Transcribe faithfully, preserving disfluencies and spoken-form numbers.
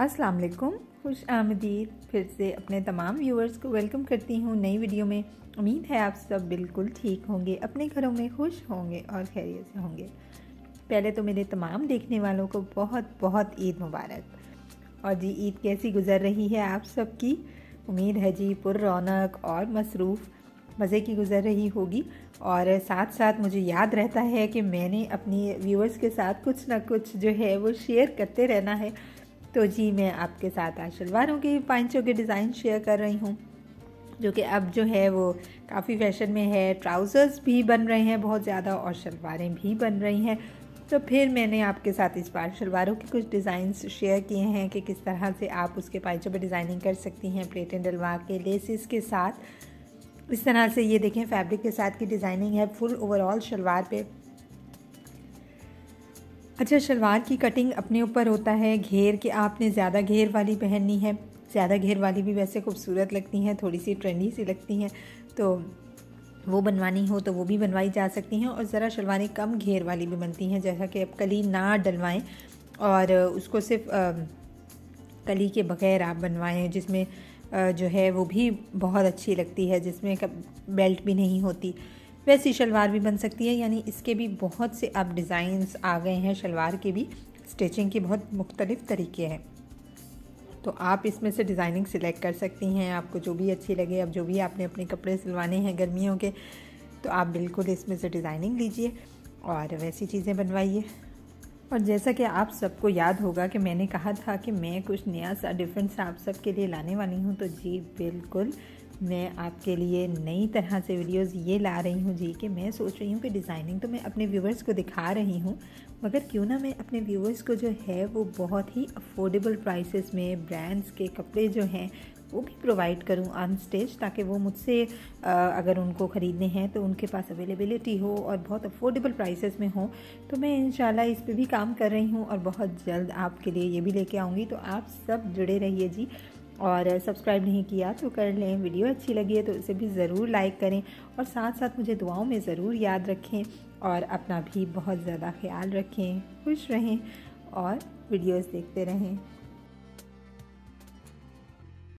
अस्सलाम वालेकुम, खुश आमदीद। फिर से अपने तमाम व्यूअर्स को वेलकम करती हूँ नई वीडियो में। उम्मीद है आप सब बिल्कुल ठीक होंगे, अपने घरों में खुश होंगे और खैरियत से होंगे। पहले तो मेरे तमाम देखने वालों को बहुत बहुत ईद मुबारक। और जी, ईद कैसी गुजर रही है आप सबकी? उम्मीद है जी पुर रौनक और मसरूफ़ मज़े की गुजर रही होगी। और साथ साथ मुझे याद रहता है कि मैंने अपनी व्यूअर्स के साथ कुछ ना कुछ जो है वो शेयर करते रहना है। तो जी, मैं आपके साथ आज शलवारों के पाइंचों के डिज़ाइन शेयर कर रही हूँ, जो कि अब जो है वो काफ़ी फैशन में है। ट्राउज़र्स भी बन रहे हैं बहुत ज़्यादा और शलवारें भी बन रही हैं। तो फिर मैंने आपके साथ इस बार शलवारों के कुछ डिज़ाइंस शेयर किए हैं कि किस तरह से आप उसके पाइचों पर डिज़ाइनिंग कर सकती हैं प्लेटें डलवा के लेसिस के साथ। इस तरह से ये देखें, फैब्रिक के साथ की डिज़ाइनिंग है फुल ओवरऑल शलवार पे। अच्छा, शलवार की कटिंग अपने ऊपर होता है घेर के आपने ज़्यादा घेर वाली पहननी है। ज़्यादा घेर वाली भी वैसे खूबसूरत लगती हैं, थोड़ी सी ट्रेंडी सी लगती हैं, तो वो बनवानी हो तो वो भी बनवाई जा सकती हैं। और ज़रा शलवारें कम घेर वाली भी बनती हैं, जैसा कि अब कली ना डलवाएं और उसको सिर्फ कली के बगैर आप बनवाएं, जिसमें जो है वो भी बहुत अच्छी लगती है, जिसमें बेल्ट भी नहीं होती। वैसी शलवार भी बन सकती है, यानी इसके भी बहुत से अब डिज़ाइंस आ गए हैं। शलवार के भी स्टिचिंग के बहुत मुख्तलिफ़ तरीके हैं, तो आप इसमें से डिज़ाइनिंग सिलेक्ट कर सकती हैं, आपको जो भी अच्छी लगे। अब जो भी आपने अपने कपड़े सिलवाने हैं गर्मियों के, तो आप बिल्कुल इसमें से डिज़ाइनिंग लीजिए और वैसी चीज़ें बनवाइए। और जैसा कि आप सबको याद होगा कि मैंने कहा था कि मैं कुछ नया सा डिफरेंट सा आप सब के लिए लाने वाली हूँ, तो जी बिल्कुल मैं आपके लिए नई तरह से वीडियोस ये ला रही हूँ जी, कि मैं सोच रही हूँ कि डिज़ाइनिंग तो मैं अपने व्यूवर्स को दिखा रही हूँ, मगर क्यों ना मैं अपने व्यूवर्स को जो है वो बहुत ही अफोर्डेबल प्राइसेस में ब्रांड्स के कपड़े जो हैं वो भी प्रोवाइड करूँ ऑन स्टेज, ताकि वो मुझसे अगर उनको ख़रीदने हैं तो उनके पास अवेलेबिलिटी हो और बहुत अफोर्डेबल प्राइसेस में हो। तो मैं इंशाल्लाह इस पे भी काम कर रही हूँ और बहुत जल्द आपके लिए ये भी लेके आऊँगी। तो आप सब जुड़े रहिए जी, और सब्सक्राइब नहीं किया तो कर लें। वीडियो अच्छी लगी है तो इसे भी ज़रूर लाइक करें और साथ साथ मुझे दुआओं में ज़रूर याद रखें और अपना भी बहुत ज़्यादा ख्याल रखें। खुश रहें और वीडियोस देखते रहें।